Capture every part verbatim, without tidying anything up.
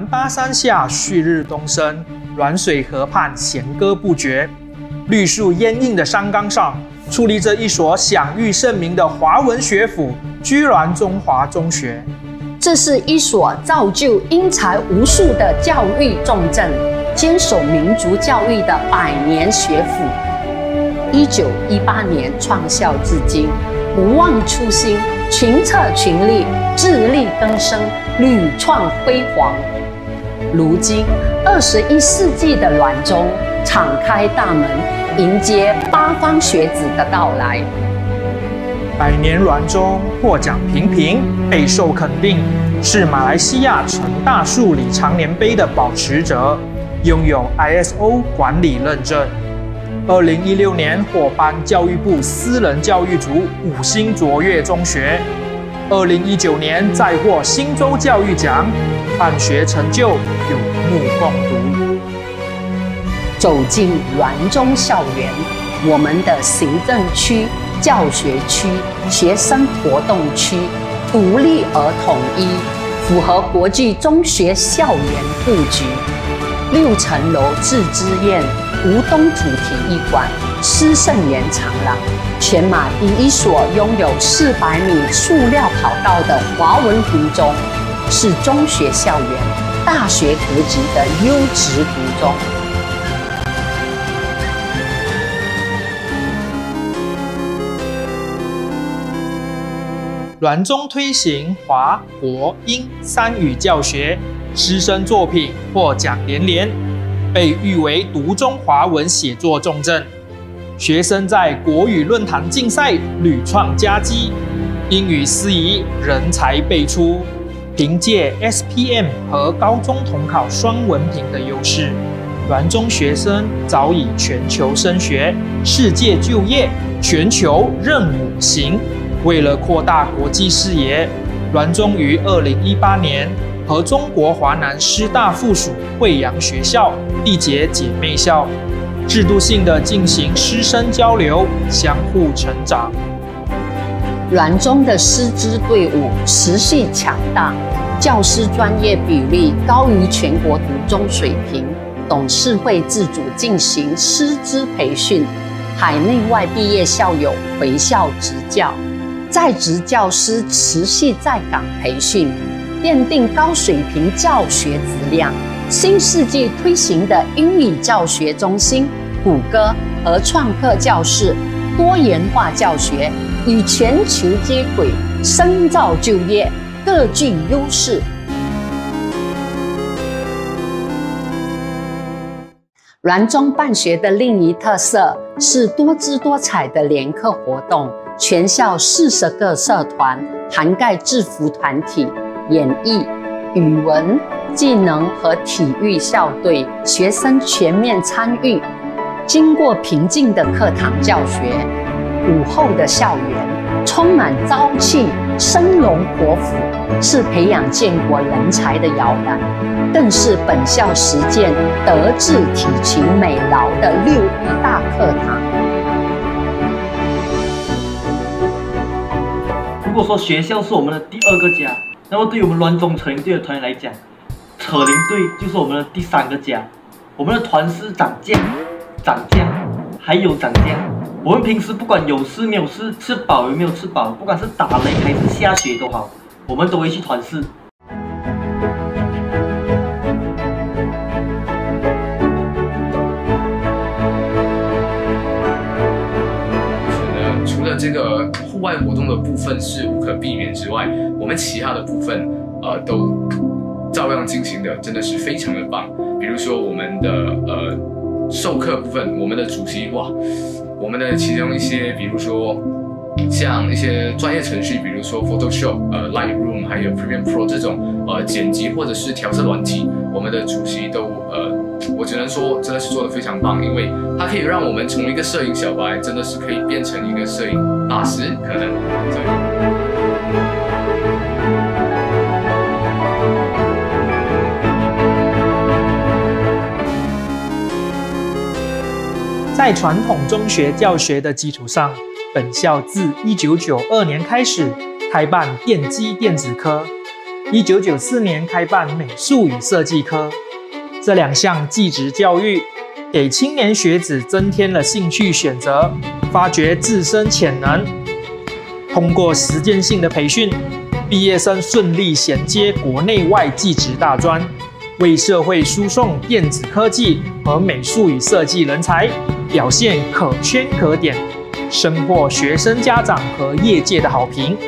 巴山下旭日东升，滦水河畔弦歌不绝。绿树烟映的山岗上，矗立着一所享誉盛名的华文学府——居銮中华中学。 这是一所造就英才无数的教育重镇，坚守民族教育的百年学府。一九一八年创校至今，不忘初心，群策群力，自力更生，屡创辉煌。如今，二十一世纪的滦中敞开大门，迎接八方学子的到来。 百年滦中获奖频频，备受肯定，是马来西亚陈大树里长年杯的保持者，拥有 I S O 管理认证。二零一六年获颁教育部私人教育组五星卓越中学，二零一九年再获新州教育奖，办学成就有目共睹。 走进滦中校园，我们的行政区、教学区、学生活动区独立而统一，符合国际中学校园布局。六层楼自资院、吴东土体育馆、施圣园长廊，全马第一所拥有四百米塑料跑道的华文读中，是中学校园大学格局的优质读中。 滦中推行华、国、英三语教学，师生作品获奖连连，被誉为读中华文写作重镇。学生在国语论坛竞赛屡创佳绩，英语司仪人才辈出。凭借 S P M 和高中统考双文凭的优势，滦中学生早已全球升学、世界就业、全球任我行。为了扩大国际视野，滦中于二零一八年和中国华南师大附属惠阳学校缔结姐妹校，制度性的进行师生交流，相互成长。 滦中的师资队伍持续强大，教师专业比例高于全国读中水平，董事会自主进行师资培训，海内外毕业校友回校执教。在职教师持续在岗培训，奠定高水平教学质量。新世纪推行的英语教学中心、谷歌和创客教室多元化教学，与全球接轨，深造就业，各具优势。滦中办学的另一特色是多姿多彩的联课活动。全校四十个社团，涵盖制服团体、演艺、语文、技能和体育校队，学生全面参与。经过平静的课堂教学，午后的校园充满朝气，生龙活虎，是培养建国人才的摇篮，更是本校实践德智体群美劳的六一大课堂。 如果说学校是我们的第二个家，那么对于我们滦中扯铃队的团员来讲，扯铃队就是我们的第三个家。我们的团师长将、长将，还有长将。我们平时不管有事没有事，吃饱有没有吃饱，不管是打雷还是下雪都好，我们都会去团示。 除了这个户外活动的部分是无可避免之外，我们其他的部分呃都照样进行的，真的是非常的棒。比如说我们的呃授课部分，我们的主席哇，我们的其中一些，比如说像一些专业程序，比如说 Photoshop、呃 Lightroom 还有 Premiere Pro 这种呃剪辑或者是调色软体，我们的主席都呃。我只能说，真的是做得非常棒，因为它可以让我们从一个摄影小白，真的是可以变成一个摄影大师，可能。 在传统中学教学的基础上，本校自一九九二年开始开办电机电子科。 一九九四年开办美术与设计科，这两项技职教育给青年学子增添了兴趣选择，发掘自身潜能。通过实践性的培训，毕业生顺利衔接国内外技职大专，为社会输送电子科技和美术与设计人才，表现可圈可点，深获学生家长和业界的好评。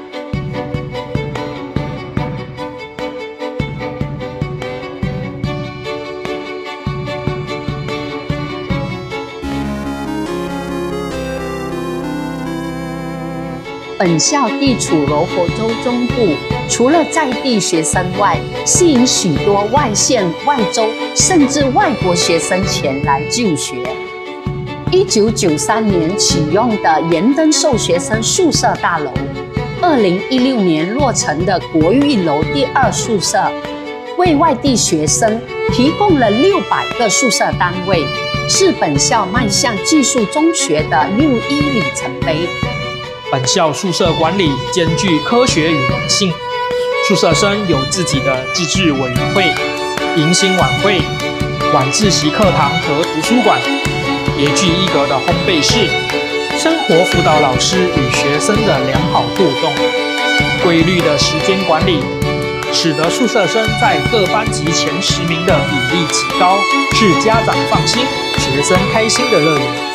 本校地处柔佛州中部，除了在地学生外，吸引许多外县、外州甚至外国学生前来就学。一九九三年启用的延登受学生宿舍大楼，二零一六年落成的国育楼第二宿舍，为外地学生提供了六百个宿舍单位，是本校迈向技术中学的又一里程碑。 本校宿舍管理兼具科学与人性，宿舍生有自己的自治委员会、迎新晚会、晚自习课堂和图书馆，别具一格的烘焙室，生活辅导老师与学生的良好互动，规律的时间管理，使得宿舍生在各班级前十名的比例极高，是家长放心、学生开心的乐园。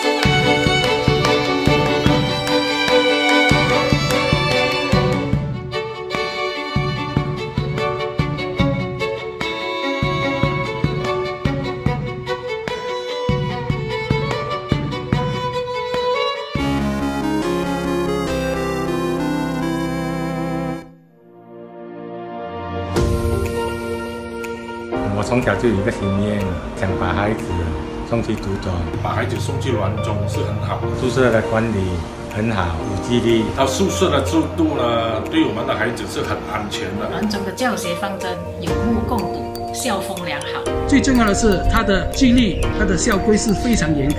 我从小就有一个心愿，想把孩子送去读中， 把孩子送去滦中是很好的。 宿舍的管理很好，有纪律。 到宿舍的制度呢，对我们的孩子是很安全的。 滦中的教学方针有目共睹，校风良好。 最重要的是，它的纪律、它的校规是非常严格。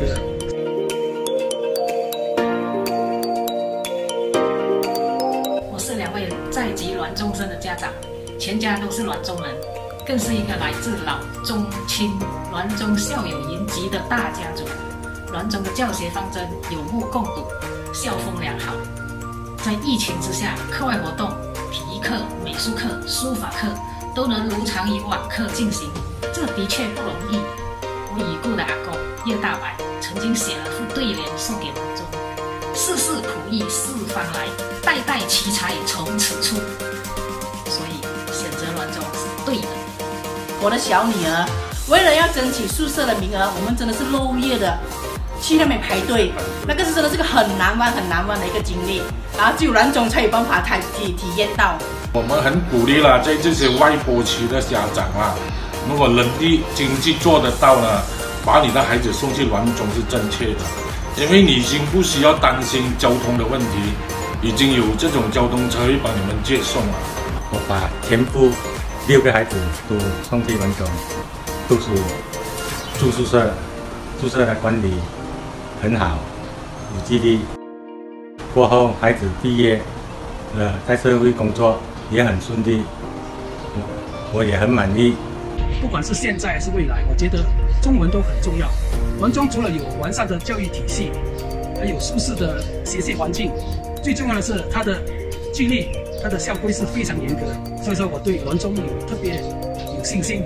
我是两位在籍滦中生的家长，全家都是滦中人。更是一个来自老中青滦中校友云集的大家族。滦中的教学方针有目共睹，校风良好。在疫情之下，课外活动、体育课、美术课、书法课都能如常以往课进行，这的确不容易。我已故的阿公叶大白曾经写了副对联送给滦中：世事苦役四方来，代代奇才从此出。所以选择滦中是对的。 我的小女儿为了要争取宿舍的名额，我们真的是漏夜的去那边排队，那个是真的是个很难忘、很难忘的一个经历。然后只有滦中才有办法体体验到。 我们很鼓励了，在这些外坡区的家长啊，如果能力、经济做得到呢，把你的孩子送去滦中是正确的，因为你已经不需要担心交通的问题，已经有这种交通车会把你们接送了。 我把全部六个孩子都送去滦中读书，住宿舍，宿舍的管理很好，有纪律。过后孩子毕业了，在社会工作也很顺利，我也很满意。 不管是现在还是未来，我觉得中文都很重要。滦中除了有完善的教育体系，还有舒适的学习环境，最重要的是它的纪律、它的校规是非常严格，所以说我对滦中有特别有信心。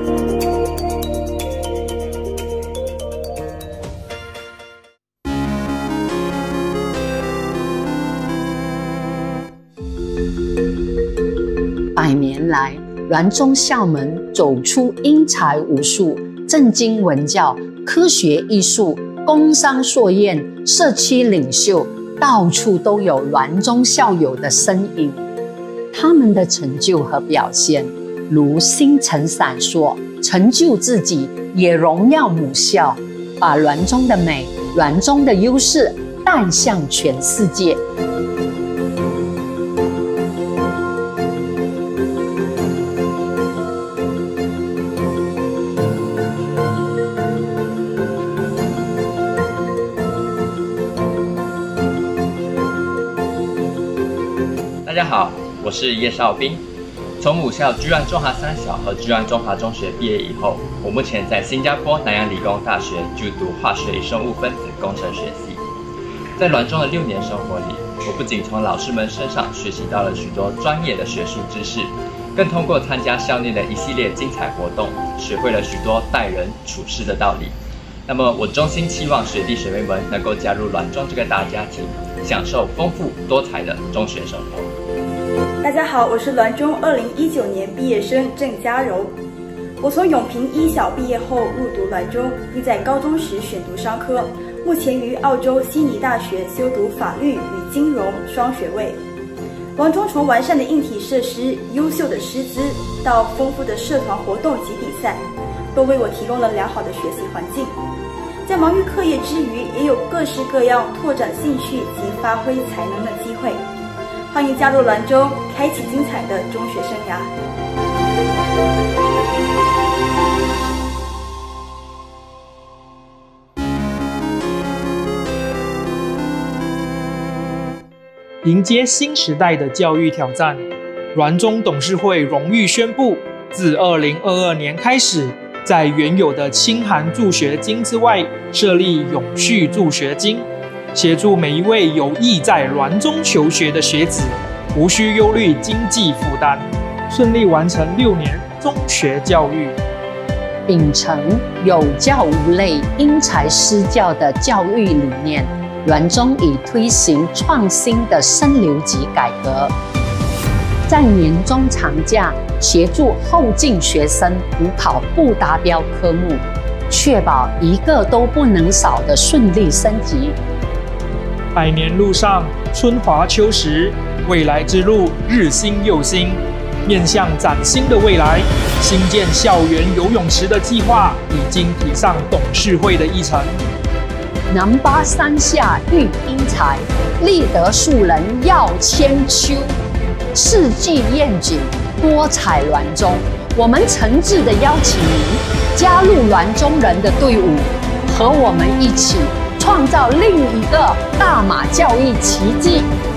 百年来，滦中校门走出英才无数、政经文教、科学艺术、工商硕彦、社区领袖，到处都有滦中校友的身影。他们的成就和表现，如星辰闪烁，成就自己，也荣耀母校，把滦中的美、滦中的优势带向全世界。 大家好，我是叶少斌。 从母校居安中华三小和居安中华中学毕业以后，我目前在新加坡南洋理工大学就读化学与生物分子工程学系。在銮中的六年生活里，我不仅从老师们身上学习到了许多专业的学术知识，更通过参加校内的一系列精彩活动，学会了许多待人处事的道理。那么，我衷心期望学弟学妹们能够加入銮中这个大家庭，享受丰富多彩的中学生活。 大家好，我是銮中二零一九年毕业生郑嘉柔。我从永平一小毕业后入读銮中，并在高中时选读商科，目前于澳洲悉尼大学修读法律与金融双学位。銮中从完善的硬体设施、优秀的师资到丰富的社团活动及比赛，都为我提供了良好的学习环境。在忙于课业之余，也有各式各样拓展兴趣及发挥才能的机会。欢迎加入銮中，开启精彩的中学生涯。 迎接新时代的教育挑战，銮中董事会荣誉宣布，自二零二二年开始，在原有的清寒助学金之外，设立永续助学金，协助每一位有意在銮中求学的学子，无需忧虑经济负担，顺利完成六年中学教育。 秉承有教无类、因材施教的教育理念，銮中已推行创新的升留级改革，在年终长假协助后进学生补考不达标科目，确保一个都不能少的顺利升级。 百年路上，春华秋实，未来之路日新又新。面向崭新的未来，新建校园游泳池的计划已经提上董事会的议程。 南巴山下育英才，立德树人耀千秋。世纪愿景，多彩銮中，我们诚挚地邀请您加入銮中人的队伍，和我们一起创造另一个大马教育奇迹。